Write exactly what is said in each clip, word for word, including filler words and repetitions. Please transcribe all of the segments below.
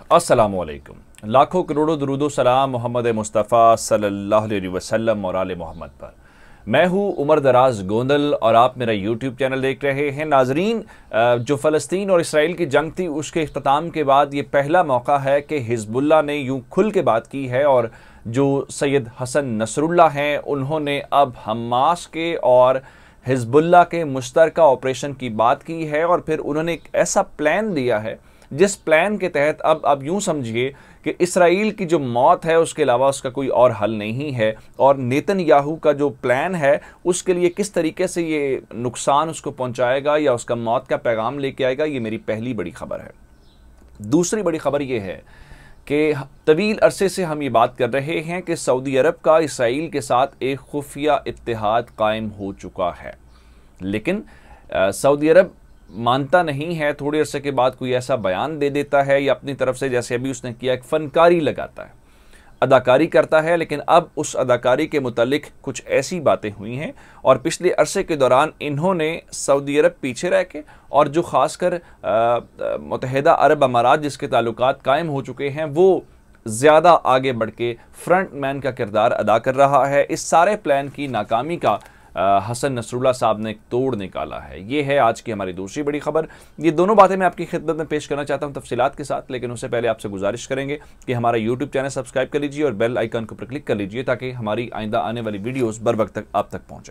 अस्सलामुअलैकुम। लाखों करोड़ों दुरूदो सलाम मोहम्मद मुस्तफ़ा सल्लल्लाहु अलैहि वसल्लम और आले मोहम्मद पर। मैं हूँ उमर दराज गोंदल और आप मेरा यूट्यूब चैनल देख रहे हैं। नाजरीन, जो फ़लस्तीन और इसराइल की जंग थी उसके इख्तिताम के बाद ये पहला मौका है कि हिजबुल्लाह ने यूँ खुल के बात की है और जो सैयद हसन नसरुल्लाह हैं उन्होंने अब हमास के और हिजबुल्लाह के मुश्तरका ऑपरेशन की बात की है और फिर उन्होंने एक ऐसा प्लान दिया है जिस प्लान के तहत अब अब यूं समझिए कि इसराइल की जो मौत है उसके अलावा उसका कोई और हल नहीं है और नेतन्याहू का जो प्लान है उसके लिए किस तरीके से ये नुकसान उसको पहुंचाएगा या उसका मौत का पैगाम लेके आएगा, ये मेरी पहली बड़ी खबर है। दूसरी बड़ी खबर ये है कि तवील अरसे से हम ये बात कर रहे हैं कि सऊदी अरब का इसराइल के साथ एक खुफिया इत्तेहाद कायम हो चुका है, लेकिन सऊदी अरब मानता नहीं है। थोड़े अरसे के बाद कोई ऐसा बयान दे देता है या अपनी तरफ से, जैसे अभी उसने किया, एक फनकारी लगाता है, अदाकारी करता है, लेकिन अब उस अदाकारी के मुतालिक कुछ ऐसी बातें हुई हैं और पिछले अरसे के दौरान इन्होंने सऊदी अरब पीछे रह के और जो ख़ासकर मुत्तहिदा अरब अमारात जिसके ताल्लुकात कायम हो चुके हैं वो ज़्यादा आगे बढ़ के फ्रंट मैन का किरदार अदा कर रहा है। इस सारे प्लान की नाकामी का हसन नसरुल्लाह साहब ने तोड़ निकाला है। ये है आज की हमारी दूसरी बड़ी खबर। ये दोनों बातें मैं आपकी खिदमत में पेश करना चाहता हूँ तफसीलात के साथ, लेकिन उससे पहले आपसे गुजारिश करेंगे कि हमारा यूट्यूब चैनल सब्सक्राइब कर लीजिए और बेल आइकन को पर क्लिक कर लीजिए ताकि हमारी आइंदा आने वाली वीडियोस बर वक्त तक आप तक पहुँचे।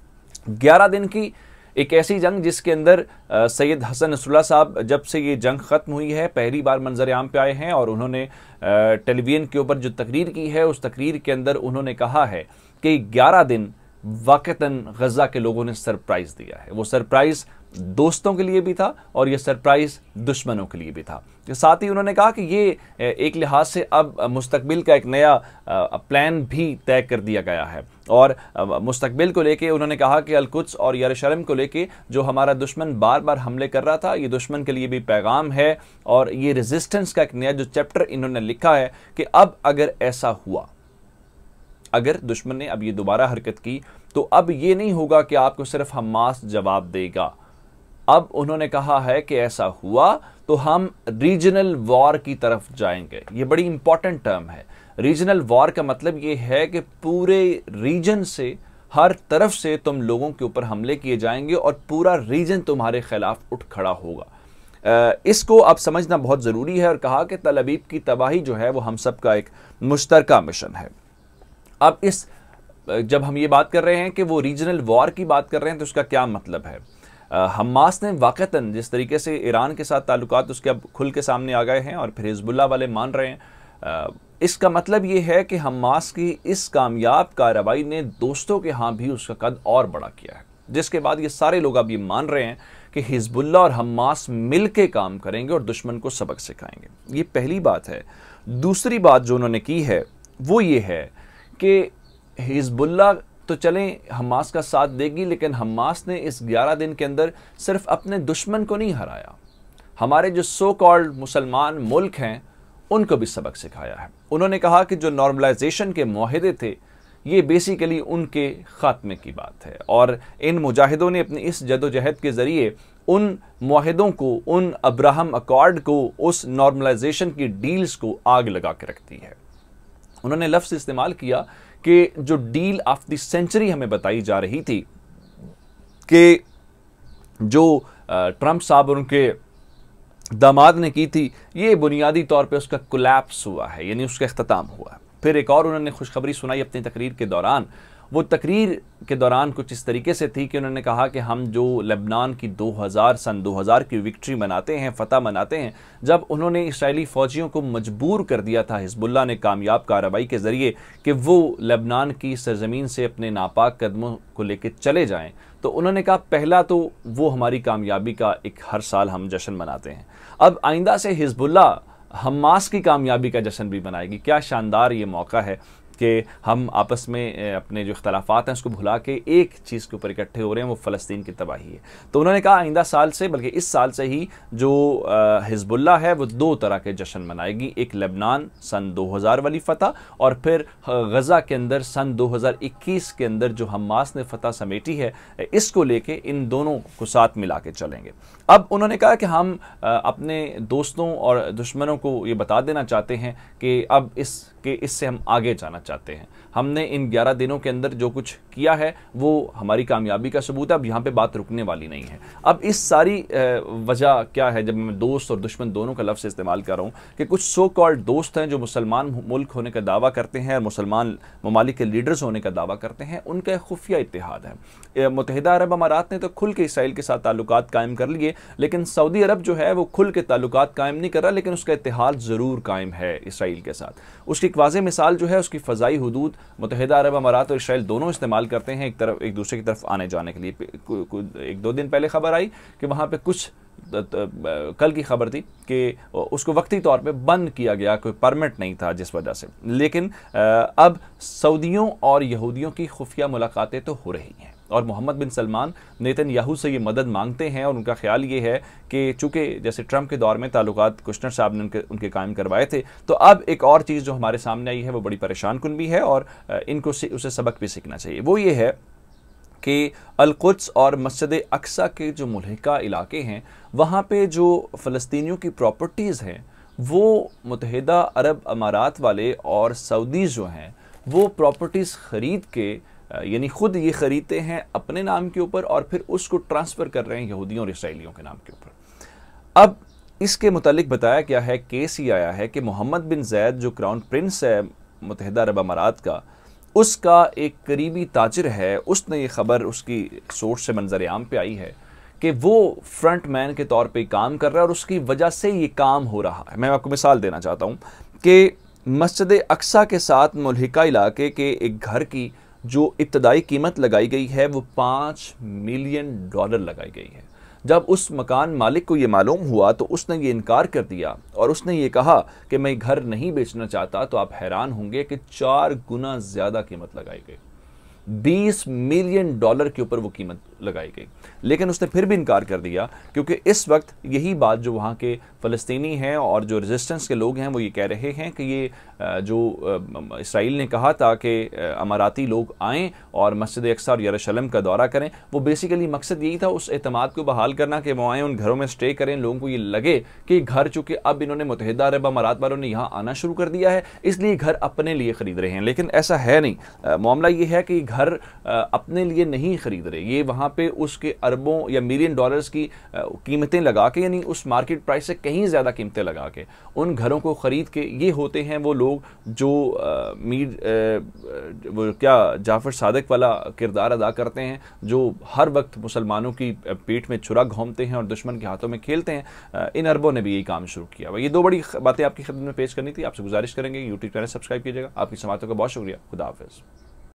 ग्यारह दिन की एक ऐसी जंग जिसके अंदर सैयद हसन नसरुल्लाह साहब जब से ये जंग ख़त्म हुई है पहली बार मंजर आम पे आए हैं और उन्होंने टेलीविजन के ऊपर जो तकरीर की है उस तकरीर के अंदर उन्होंने कहा है कि ग्यारह दिन वाक़तन गज़ा के लोगों ने सरप्राइज़ दिया है। वो सरप्राइज़ दोस्तों के लिए भी था और ये सरप्राइज़ दुश्मनों के लिए भी था। साथ ही उन्होंने कहा कि ये एक लिहाज से अब मुस्तकबिल का एक नया प्लान भी तय कर दिया गया है और मुस्तकबिल को लेके उन्होंने कहा कि अल-कुद्स और यरूशलेम को लेके जो हमारा दुश्मन बार बार हमले कर रहा था, ये दुश्मन के लिए भी पैगाम है और ये रेजिस्टेंस का एक नया जो चैप्टर इन्होंने लिखा है कि अब अगर ऐसा हुआ, अगर दुश्मन ने अब ये दोबारा हरकत की तो अब ये नहीं होगा कि आपको सिर्फ हमास जवाब देगा। अब उन्होंने कहा है कि ऐसा हुआ तो हम रीजनल वॉर की तरफ जाएंगे। ये बड़ी इंपॉर्टेंट टर्म है। रीजनल वॉर का मतलब ये है कि पूरे रीजन से, हर तरफ से तुम लोगों के ऊपर हमले किए जाएंगे और पूरा रीजन तुम्हारे खिलाफ उठ खड़ा होगा। इसको अब समझना बहुत ज़रूरी है और कहा कि तल अबीब की तबाही जो है वो हम सब का एक मुश्तरका मिशन है। अब इस जब हम ये बात कर रहे हैं कि वो रीजनल वॉर की बात कर रहे हैं तो उसका क्या मतलब है? हमास ने वाक़तन जिस तरीके से ईरान के साथ ताल्लुकात उसके अब खुल के सामने आ गए हैं और फिर हिजबुल्लाह वाले मान रहे हैं, आ, इसका मतलब ये है कि हमास की इस कामयाब कार्रवाई ने दोस्तों के यहाँ भी उसका कद और बड़ा किया है, जिसके बाद ये सारे लोग अब ये मान रहे हैं कि हिजबुल्लाह और हमास मिल के काम करेंगे और दुश्मन को सबक सिखाएंगे। ये पहली बात है। दूसरी बात जो उन्होंने की है वो ये है कि हिजबुल्लाह तो चलें हमास का साथ देगी, लेकिन हमास ने इस ग्यारह दिन के अंदर सिर्फ अपने दुश्मन को नहीं हराया, हमारे जो सो कॉल्ड मुसलमान मुल्क हैं उनको भी सबक सिखाया है। उन्होंने कहा कि जो नॉर्मलाइजेशन के मुआहदे थे ये बेसिकली उनके ख़ात्मे की बात है और इन मुजाहिदों ने अपनी इस जदोजहद के ज़रिए उन मुआहदों को, उन अब्राहम अकॉर्ड को, उस नॉर्मलाइजेशन की डील्स को आग लगा के रख दी है। उन्होंने लफ्ज़ इस्तेमाल किया कि जो डील ऑफ द सेंचुरी हमें बताई जा रही थी कि जो ट्रंप साहब और उनके दामाद ने की थी, ये बुनियादी तौर पे उसका कोलैप्स हुआ है, यानी उसका इख्तिताम हुआ है। फिर एक और उन्होंने खुशखबरी सुनाई अपनी तकरीर के दौरान। वो तकरीर के दौरान कुछ इस तरीके से थी कि उन्होंने कहा कि हम जो लेबनान की दो हज़ार सन दो हज़ार की विक्ट्री मनाते हैं, फ़तह मनाते हैं, जब उन्होंने इसराइली फ़ौजियों को मजबूर कर दिया था हिजबुल्लाह ने कामयाब कार्रवाई के ज़रिए कि वो लेबनान की सरजमीन से अपने नापाक कदमों को लेकर चले जाएं, तो उन्होंने कहा पहला तो वो हमारी कामयाबी का एक हर साल हम जश्न मनाते हैं, अब आइंदा से हिजबुल्लाह हमास की कामयाबी का जश्न भी मनाएगी। क्या शानदार ये मौका है कि हम आपस में अपने जो इख्तलाफात हैं उसको भुला के एक चीज़ के ऊपर इकट्ठे हो रहे हैं, वो फ़लस्तीन की तबाही है। तो उन्होंने कहा आइंदा साल से, बल्कि इस साल से ही जो हिजबुल्लाह है वो दो तरह के जश्न मनाएगी, एक लेबनान सन दो हज़ार वाली फ़तह और फिर गज़ा के अंदर सन दो हज़ार इक्कीस के अंदर जो हमास ने फ़तह समेटी है, इसको लेके इन दोनों को साथ मिला के चलेंगे। अब उन्होंने कहा कि हम अपने दोस्तों और दुश्मनों को ये बता देना चाहते हैं कि अब इस कि इससे हम आगे जाना चाहते हैं। हमने इन ग्यारह दिनों के अंदर जो कुछ किया है वो हमारी कामयाबी का सबूत है, अब यहाँ पे बात रुकने वाली नहीं है। अब इस सारी वजह क्या है, जब मैं दोस्त और दुश्मन दोनों का लफ्ज़ इस्तेमाल कर रहा हूँ, कि कुछ सो कॉल्ड दोस्त हैं जो मुसलमान मुल्क होने का दावा करते हैं और मुसलमान ममालिक के लीडर्स होने का दावा करते हैं, उनका खुफिया इत्तेहाद है। मुत्तहिदा अरब अमारात ने तो खुल के इसराइल के साथ ताल्लुकात कायम कर लिए, लेकिन सऊदी अरब जो है वो खुल के ताल्लुकात कायम नहीं कर रहा, लेकिन उसका इत्तेहाद ज़रूर कायम है इसराइल के साथ। उसकी एक वाज़ेह मिसाल जो है उसकी फ़ज़ाई हुदूद मुत्तहिदा अरब अमारात और इसराइल दोनों इस्तेमाल करते हैं एक तरफ एक दूसरे की तरफ आने जाने के लिए। एक दो दिन पहले खबर आई कि वहाँ पे कुछ कल की खबर थी कि उसको वक्ती तौर पे बंद किया गया, कोई परमिट नहीं था जिस वजह से, लेकिन अब सऊदियों और यहूदियों की खुफिया मुलाकातें तो हो रही हैं और मोहम्मद बिन सलमान नेतन्याहू से ये मदद मांगते हैं और उनका ख्याल ये है कि चूँकि जैसे ट्रंप के दौर में ताल्लुकात कुशनर साहब ने उनके उनके कायम करवाए थे, तो अब एक और चीज़ जो हमारे सामने आई है वो बड़ी परेशान कुन भी है और इनको से उसे सबक भी सीखना चाहिए। वो ये है कि अल-कुद्स और मस्जिद अक्सा के जो मुल्हिका इलाके हैं वहाँ पे जो फ़लस्तीनियों की प्रॉपर्टीज़ हैं वो मुत्तहिदा अरब अमारात वाले और सऊदीज़ जो हैं वो प्रॉपर्टीज़ ख़रीद के, यानी ख़ुद ये ख़रीदते हैं अपने नाम के ऊपर और फिर उसको ट्रांसफ़र कर रहे हैं यहूदियों और इसराइलियों के नाम के ऊपर। अब इसके मुतालिक बताया गया है, केस ये आया है कि मोहम्मद बिन ज़ैद जो क्राउन प्रिंस है मुत्तहिदा अरब अमारात का, उसका एक करीबी ताजिर है, उसने ये ख़बर उसकी सोर्स से मंजर आम पे आई है कि वो फ्रंट मैन के तौर पे काम कर रहा है और उसकी वजह से ये काम हो रहा है। मैं आपको मिसाल देना चाहता हूँ कि मस्जिद अक्सा के साथ मुल्हिका इलाके के एक घर की जो इब्तदाई कीमत लगाई गई है वो पाँच मिलियन डॉलर लगाई गई है। जब उस मकान मालिक को ये मालूम हुआ तो उसने ये इनकार कर दिया और उसने ये कहा कि मैं घर नहीं बेचना चाहता, तो आप हैरान होंगे कि चार गुना ज़्यादा कीमत लगाई गई, बीस मिलियन डॉलर के ऊपर वो कीमत लगाई गई। लेकिन उसने फिर भी इनकार कर दिया क्योंकि इस वक्त यही बात जो वहाँ के फ़लस्तीनी हैं और जो रेजिस्टेंस के लोग हैं वो ये कह रहे हैं कि ये जो इसराइल ने कहा था कि अमाराती लोग आएँ और मस्जिद अक्सा और यरूशलेम का दौरा करें, वो बेसिकली मकसद यही था उस एतमाद को बहाल करना कि वो आएँ, उन घरों में स्टे करें, लोगों को ये लगे कि घर चूँकि अब इन्होंने मुत्तहिदा अरब अमारात वालों ने यहाँ आना शुरू कर दिया है इसलिए घर अपने लिए ख़रीद रहे हैं। लेकिन ऐसा है नहीं। मामला ये है कि घर अपने लिए नहीं ख़रीद रहे, ये वहाँ पे उसके अरबों या मिलियन डॉलर्स की कीमतें लगा के, यानी उस मार्केट प्राइस से कहीं ज़्यादा कीमतें लगा के उन घरों को ख़रीद के, ये होते हैं वो लोग जो आ, मीर आ, वो क्या जाफ़र सादिक वाला किरदार अदा करते हैं, जो हर वक्त मुसलमानों की पीठ में छुरा घोंपते हैं और दुश्मन के हाथों में खेलते हैं। इन अरबों ने भी यही काम शुरू किया। ये दो बड़ी बातें आपकी खिदमत में पेश करनी थी। आपसे गुजारिश करेंगे यूट्यूब चैनल सब्सक्राइब कीजिएगा। आपकी समातों का बहुत शुक्रिया। खुदा हाफ़िज़।